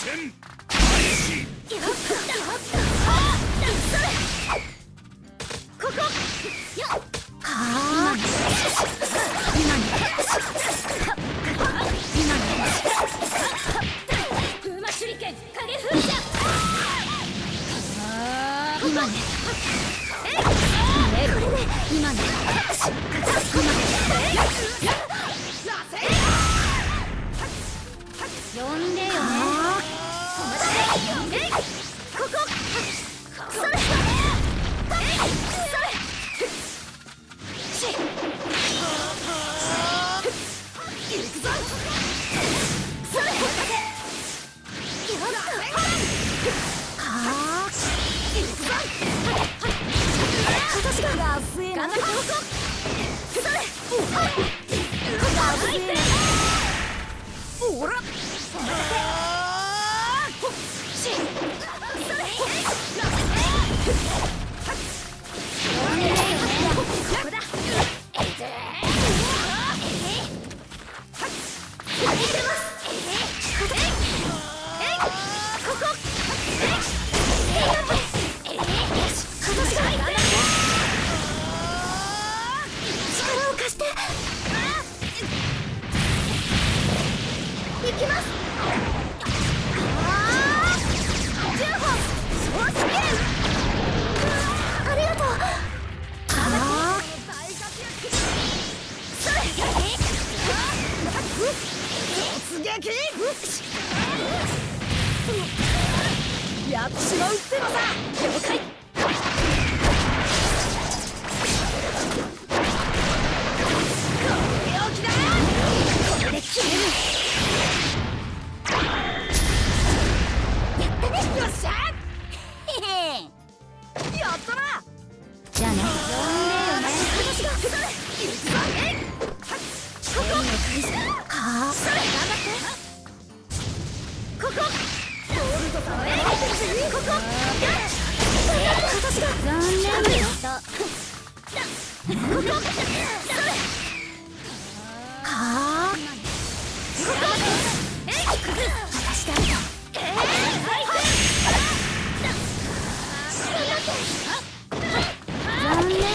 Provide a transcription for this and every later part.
戦開始。 ここ風魔手裏剣影風車。今ね今ね呼んでよね。ここそれやってしまうってのさ。了解。これで決める。やったね。よっしゃ。へへ。やったな。じゃあね。呼んでよね。私が行くぞ。ここ。はあ。それ頑張って。ここ。ここ私が残念よ。ここはあ。ここ私だよ。残念。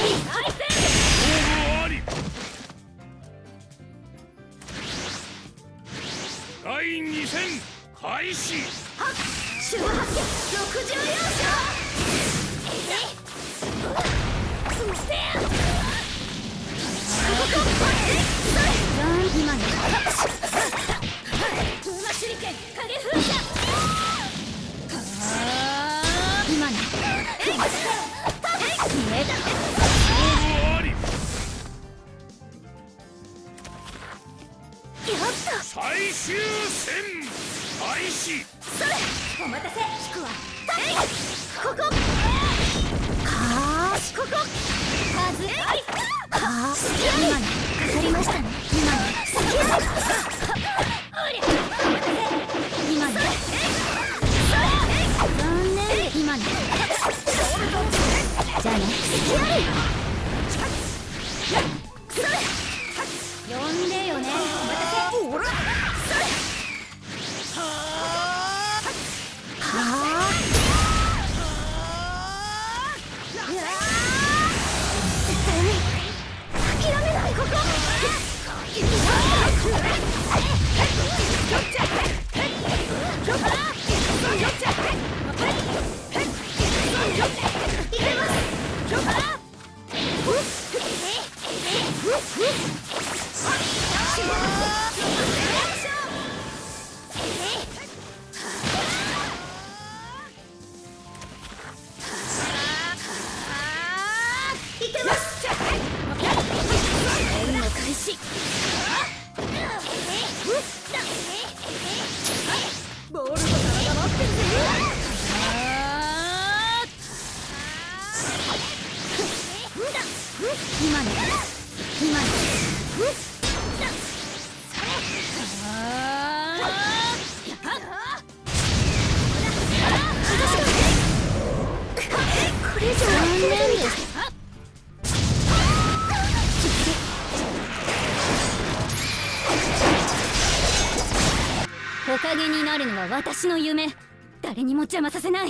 第2戦開始。 守護発見64勝。今ね風魔手裏剣影風車。今ね目だ。 最終戦開始。 それお待たせ。引くわ。ここここ数今ねかかりましたね。今ね今ね残念。今ねじゃあね呼んでよね。お待たせ。ボールと体待ってるぜ。今ね今ねこれじゃ残念です。ほ木陰になるのは私の夢。誰にも邪魔させない。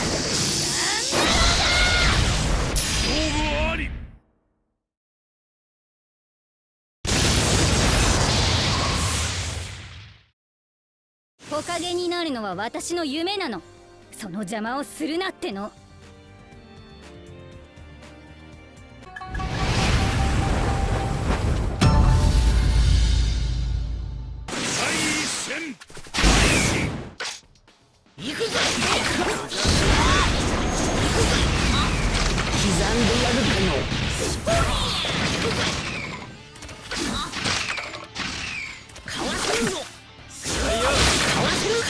勝負あり。 木陰になるのは私の夢なの。その邪魔をするなっての。 行くぞ。刻んでやるかの。かわせるぞ。かわせるぞ。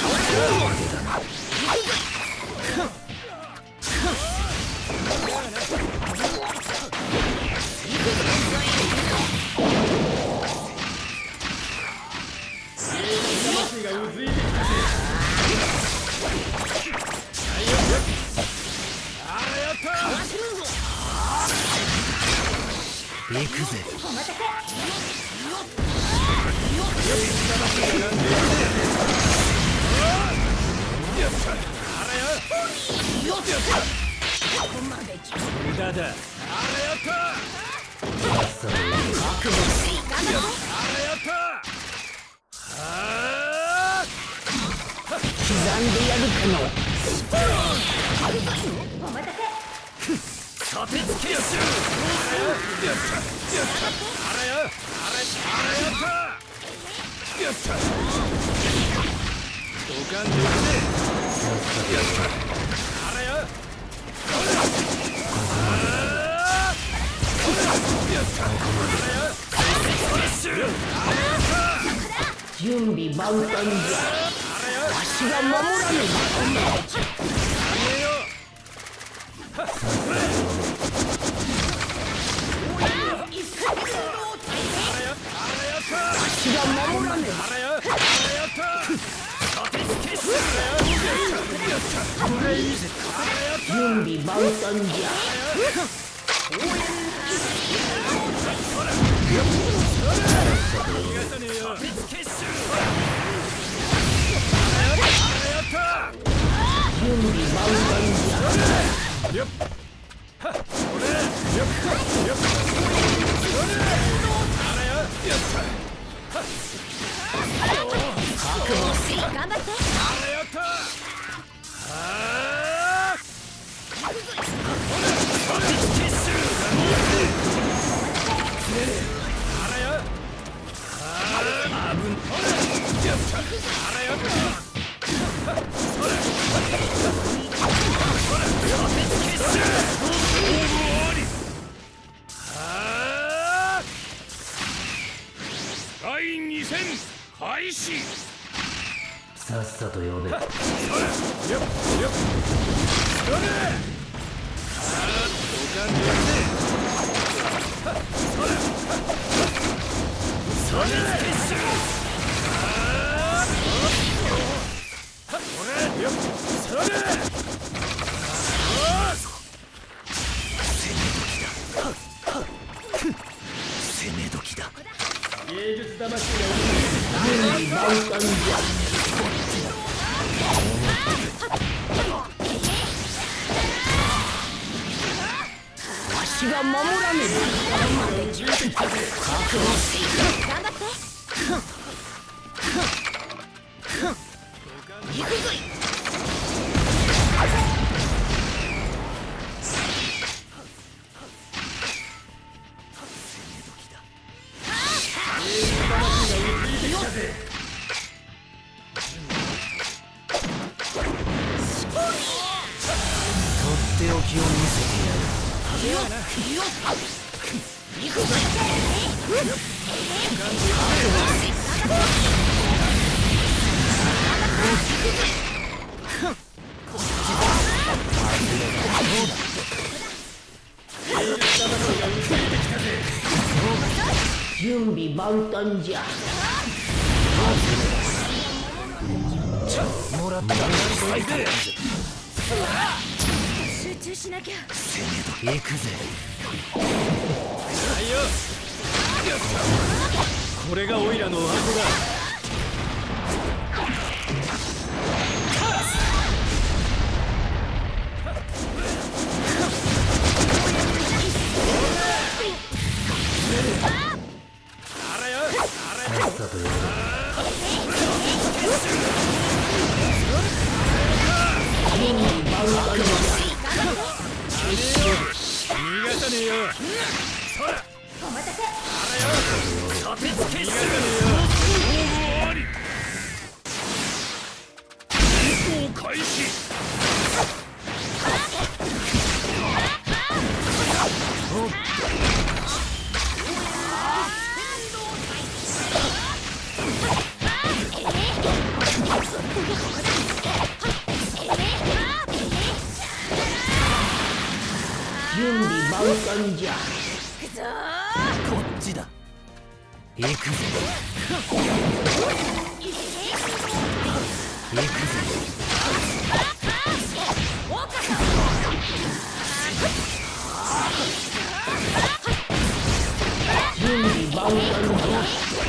行くぜ。 無駄だ。あれやった。 それ覚悟せい。 あれやった。 刻んでやるかの。 お待たせ。 さてつけやす。やった。あれやった。やった。ドカンでいくぜ。やった。あれや。やった。 準備万端じゃ。わしが守らねば。わしが守らねば。準備万端じゃ。 頑張って。 第2戦開始。 さっさと呼べ。 攻め時だ。 芸術魂が準備万端じゃ。わしが守らねば。覚悟せい。 頑張って。 行くぞい。 とっておきを見せてやる。 行くぞ。準備万端じゃ。 もらった。 集中しなきゃ。 行くぜ。これがオイラの後だ。 逃がさねえよ。そらお待たせ。 当てつけ逃がさねえよ。勝負あり。戦闘開始。 準備万端じゃ。 こっちだ。行くぜ。行くぜ。 準備万端じゃ。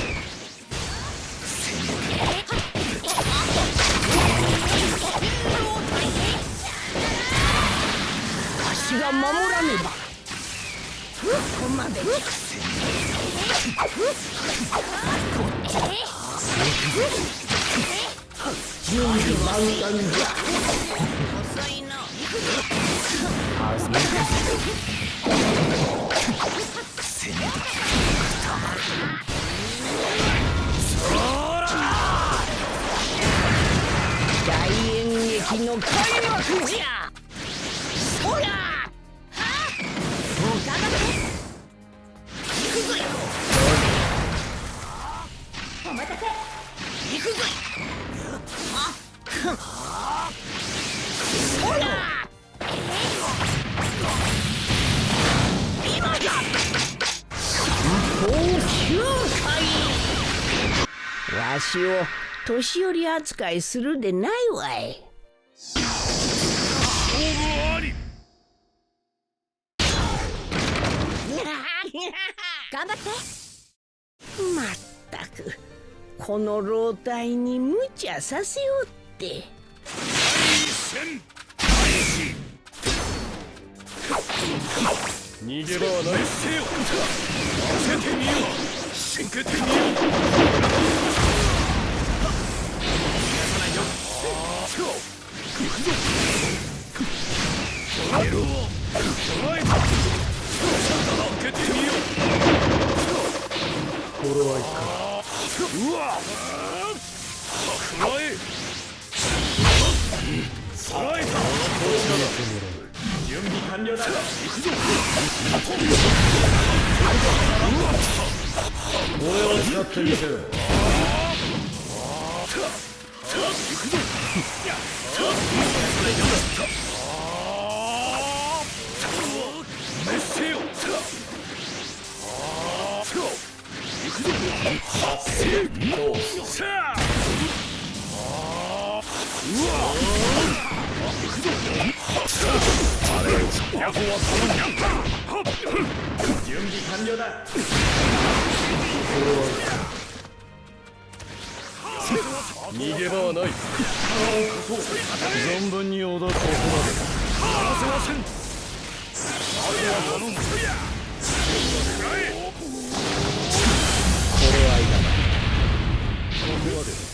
わしが守らねば。ここまで。準備万端じゃ。遅いな。大演劇の開幕じゃ。そら。 お待たせ。 行くぞ。そら。今だ。高級会。わしを年寄り扱いするでないわい。 勝負あり。 頑張って。 まったくこの老体に無茶させよって。 戦開始。逃げ場はない。せよ。当ててみよう。しんけてみよう。逃がさないよ。行くぞ。捉えろ。捉えた。開けてみよう。頃合いか。うわ。くらえ。さらえた。準備完了だ。行くぞ。俺を使ってみせる。行くぞ。メッセよ。行くぞ。さあ。うわ。行くぞ。あれヤコは頼む。準備完了だ。逃げ場はない。存分に踊る。ここまで離せません。あとは頼む。頃合いだな。ここまで。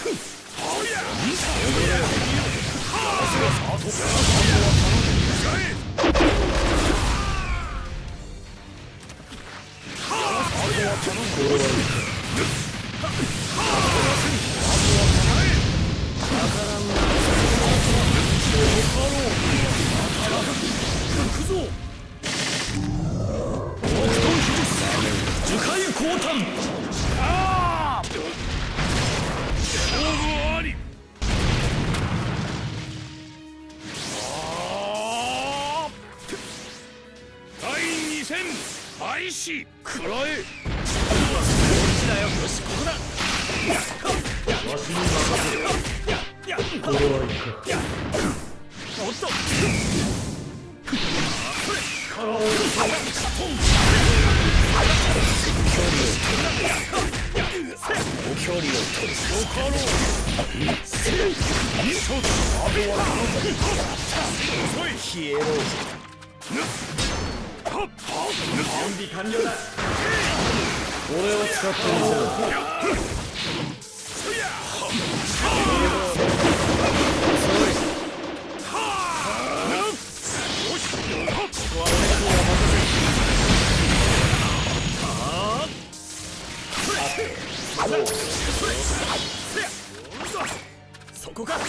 開始。くらえ。こっちだよ。よし、ここだ。わしに任せろ。これはいか。おっと。殻を落とそう。距離を取る。よかろう。そうだ。あとは遅い。消えろ。準備完了だ。俺を使ってみせろ。 こか。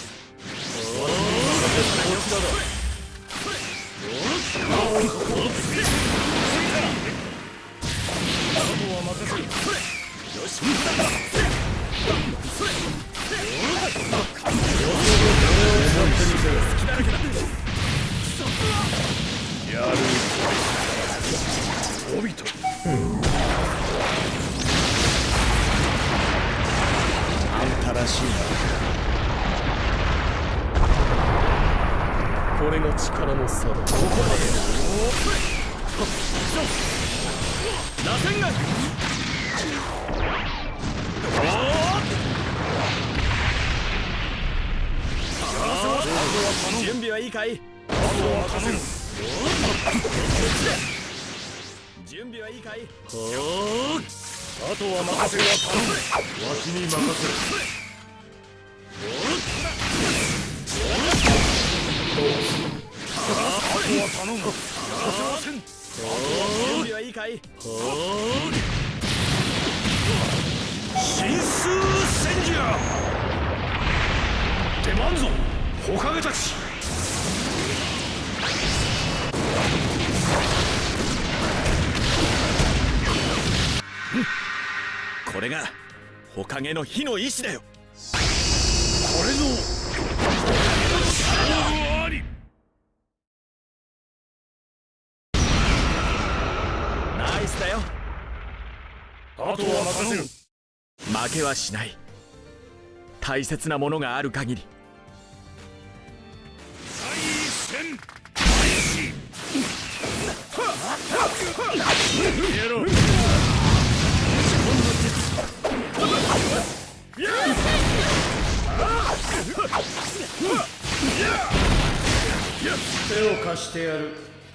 あんたらしいな。これが力の差だ。ここまで。 螺旋が。準備はいいかい。準備はいいかい。 あとは任せる。わしに任せる。 頼む。準備はいいかい。神数戦じゃ。出まんぞ、火影たち。これが火影の火の意志だよ。これぞ勝負あり。ナイスだよ。 あとは任せる。 負けはしない。大切なものがある限り。大戦開始。やろう。 手を貸してやる。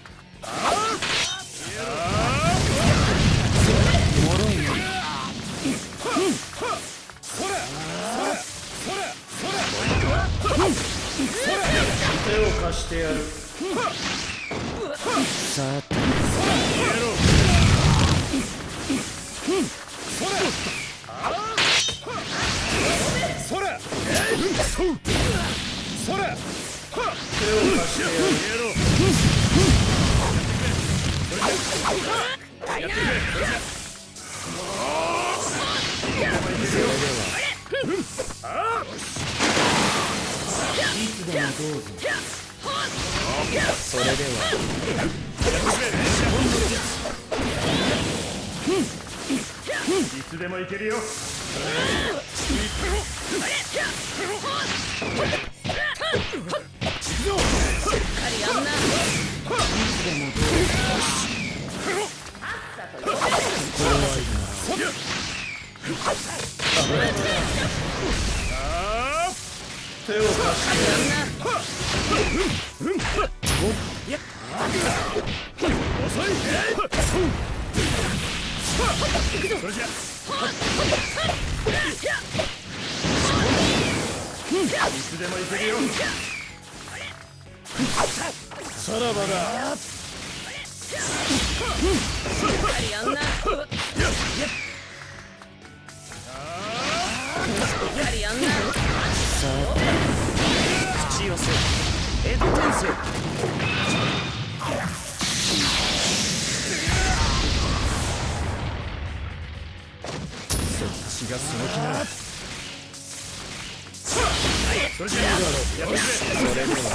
手を貸してやる。さてそれそれ手を貸してやる。 やってくれ。 いつでもどうぞ。それではいつでもいけるよ。手を貸してやる。 遅い。それじゃいつでもいけるよ。さらばだ。 口寄せ江戸転生。そっちがその気なら。それじゃあやってくれ。 それでは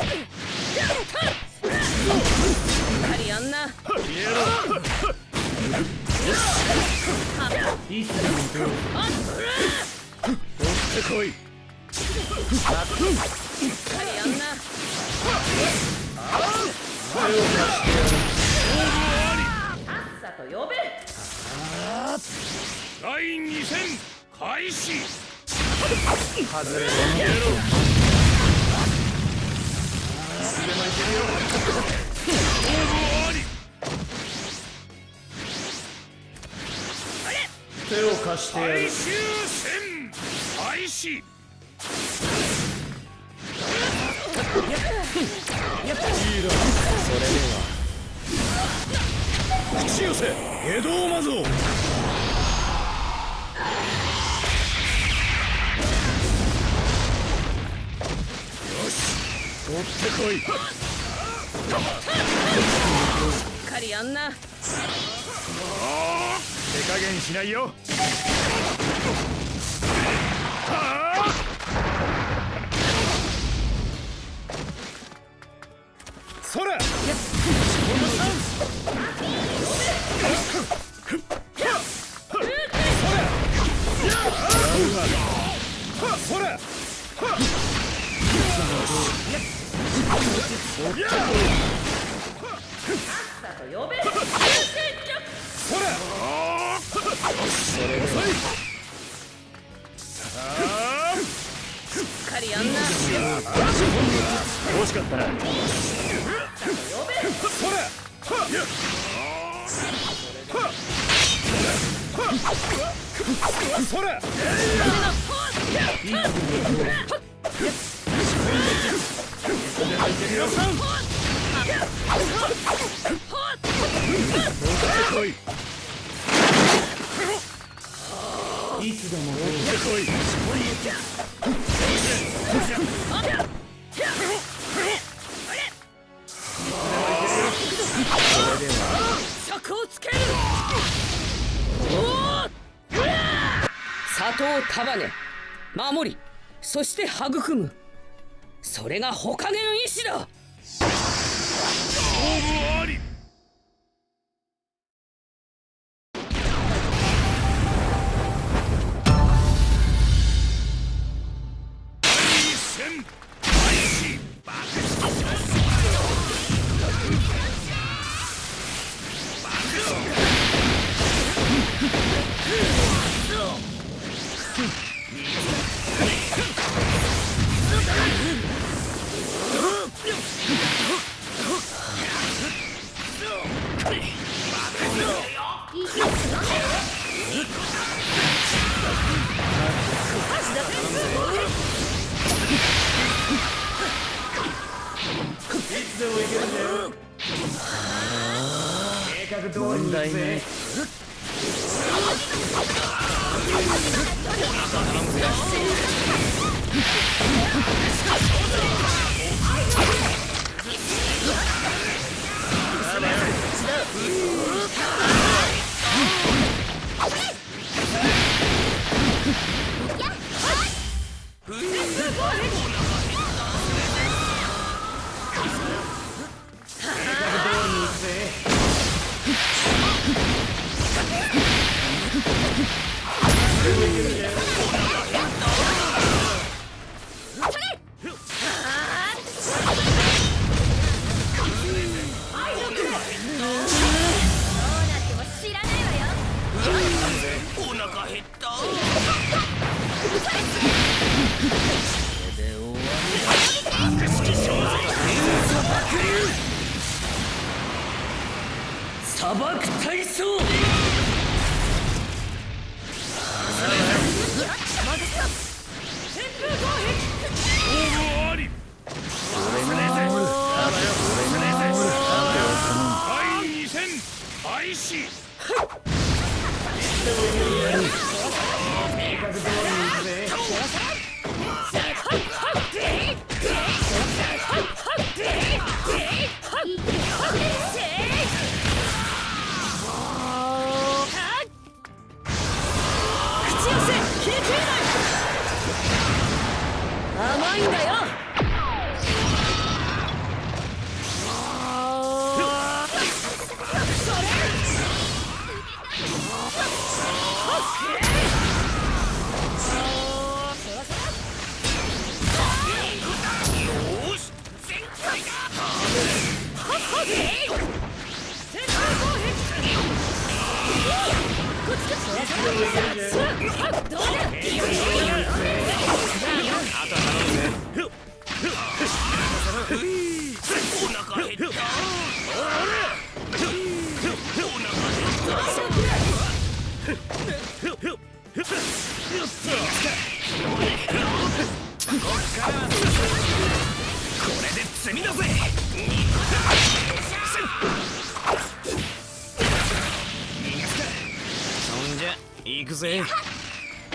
いつでもどうぞ。 持ってこい。第2戦開始。 外れろ。手を貸してやる。 最終戦開始。 それでは口寄せ江戸魔像。 こい。 しっかりやんな。 手加減しないよ。そら。そら。 呼べ。 そら。 しっかりやんな。 惜しかったな。そら。そら。 いつでもこい。 策をつける。里を束ね守り、そして育む、それが火影の意志だ。 勝負あり。 問題ね。 砂漠体操。甘いんだよ。 積みだぜ。そんじゃ行くぜ。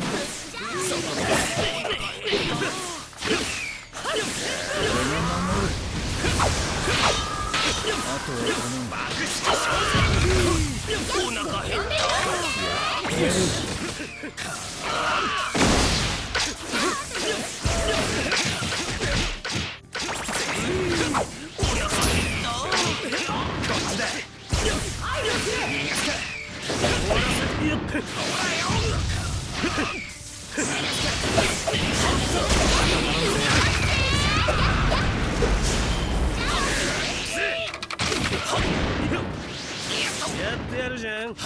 俺が守る。 るじゃん。行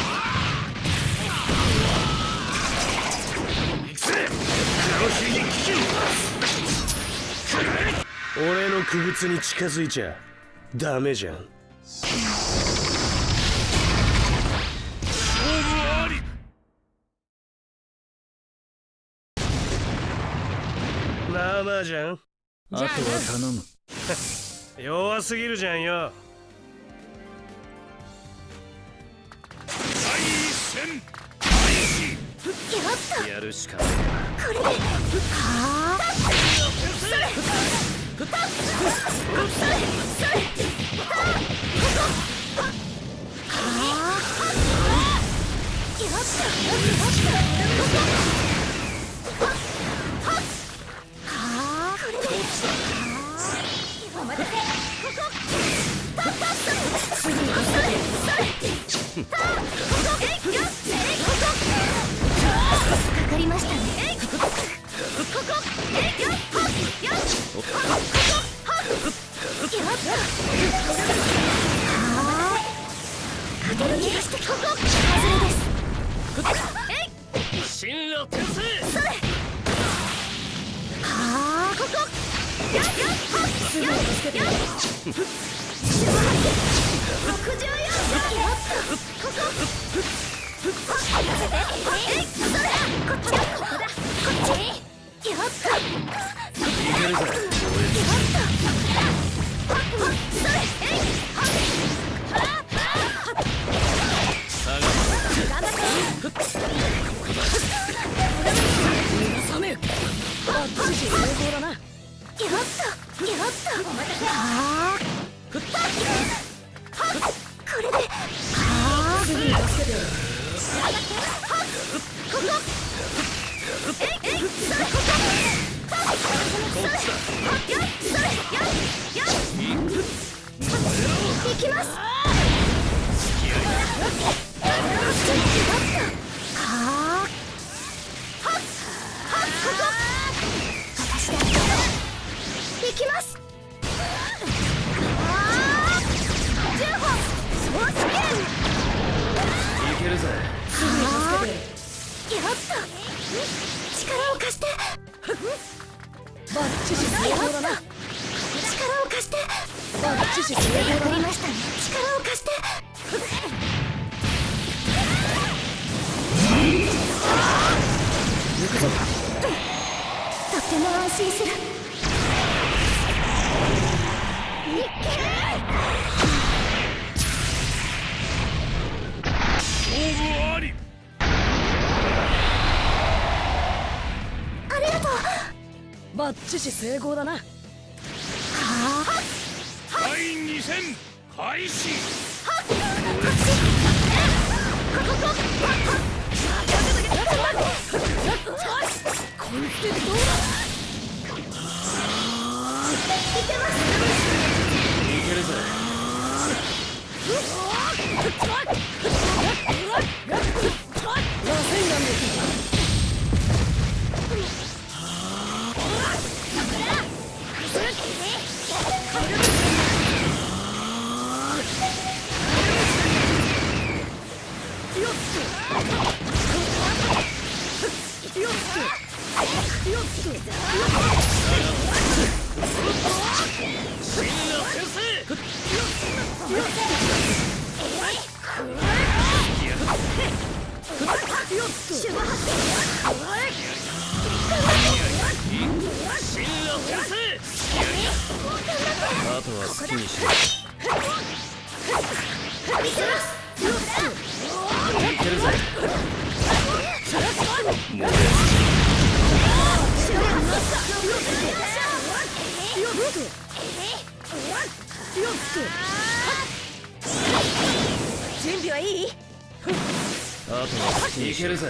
くぜクロシーに危機。俺の傀儡に近づいちゃダメじゃん。勝負あり。なあまあじゃん。 あとは頼む。 弱すぎるじゃんよ。大戦開始。やるしかない。 これではあそれかかりましたね。勝てる気がしてここ外れです。 進路転生。 それはあここすぐ助けて64ここそれこっちここだこっちやったいけるぜ。 それこれで行きます。行きます。10本総試験いけるぜ。 やった力を貸してバッチシ成功だな。 力を貸してバッチシ成功だな。 わかりましたね。力を貸して行くぞ。 とっても安心する。いけ勝負あり。 ありがとう。 バッチシ成功だな。 第2戦開始。 こいつでどうだ。 いけるぜ。 螺旋岩のあとは好きにしろ。いけるぜ。もう準備はいい。 あとは好きにいけるぜ。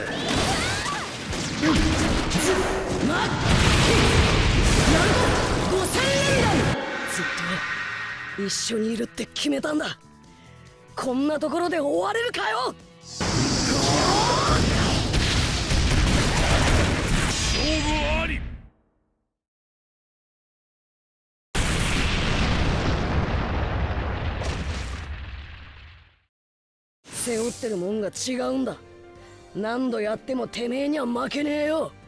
ずっと一緒にいるって決めたんだ。こんなところで終われるかよ。 勝負あり。 背負ってるもんが違うんだ。何度やってもてめえには負けねえよ。